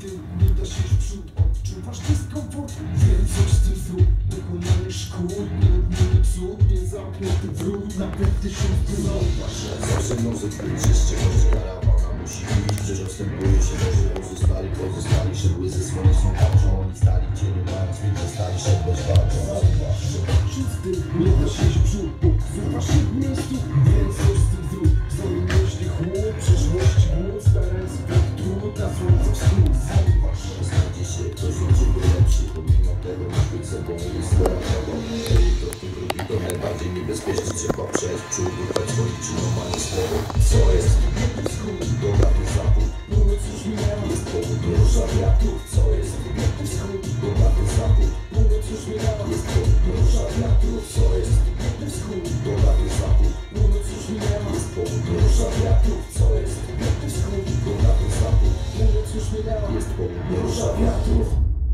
tył, nie da się w przód. Odczuwasz dyskomfort, więc coś z tym zrób. Dokonany szkód, nieodmienny cud, niezamknięty wrót. Nawet 1000 zauważ. Zawsze może być jeszcze choć karawana musi iść. Przecież ostępuje się, że pozostali szedły ze słoneczną tarczą. Oni stali w cieniu mając, więc zostali szedłeś walczą. Czysty, nie da się w przód, zupasz się w miejscu, więc coś z tym zrób. W swoim myśli chłód, przyszłości głód, starając się trud na słońcu wschód. Zauważ, że znajdzie się ktoś od ciebie lepszy. Pomimo tego, że być sobą jest zdrowo. To w tym drugi to najbardziej niebezpieczny. Trzeba przejść w przód, rukać swoich czynów, a nie słowo. Co jest? wschód, Bogaty zachód. północ już minęła. Jest południe, rusza wiatrów. Co jest? Wschód, Bogaty zachód. północ już minęła. Jest południe, rusza wiatrów. Co jest? Wschód, Bogaty zachód. północ już minęła. Jest południe, rusza wiatrów. Co jest? Wschód, Bogaty zachód. północ już minęła. Jest południe, rusza wiatrów.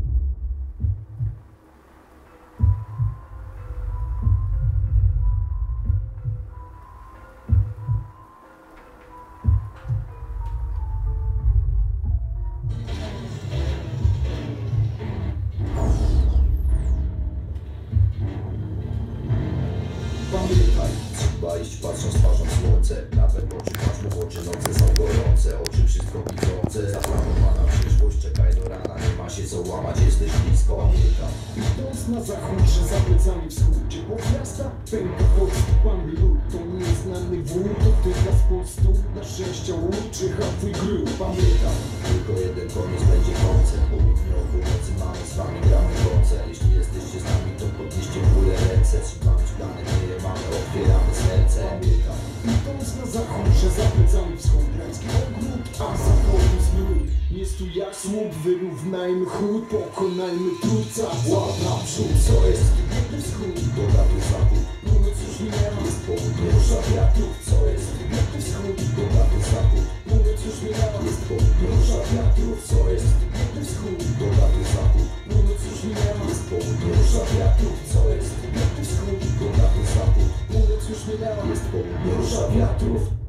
Pamiętaj, Trzeba iść patrząc twarzą w słońce. Nawet oczy patrzą w oczy, noce są gorące. Oczy wszystko widzące. Zaplanowana przyszłość, czekaj do rana. Nie ma się co łamać, jesteś blisko. Pamiętam. idąc na zachód, że za plecami wschód. Ciepło wzrasta, pęka podstupam lód. To nieznany wód, dotyka z postu. Na szczęście łód, czyha twój gród. Pamiętam, Tylko jeden koniec będzie końcem. Południe o północy mamy z wami gramy koncert. Jeśli jesteście z nami, to podnieście w górę ręce. Trzymamy dane, nie mamy, otwieramy serce. Pamiętam. idąc na zachód, że za plecami wschód. Ręski ogród, a zachodu znód. Jest tu jak słup, wyrównajmy chód. Pokonajmy truca, ład naprzód. Co jest? Wschód, Bogaty zachód. północ już minęła. Jest południe, rusza wiatrów. Co jest? Wschód, Bogaty zachód. północ już minęła. Jest południe, rusza wiatrów. Co jest? Wschód, Bogaty zachód. północ już minęła. Jest południe, rusza wiatrów. Co jest? Wschód, Bogaty zachód. północ już minęła. Jest południe, rusza wiatrów.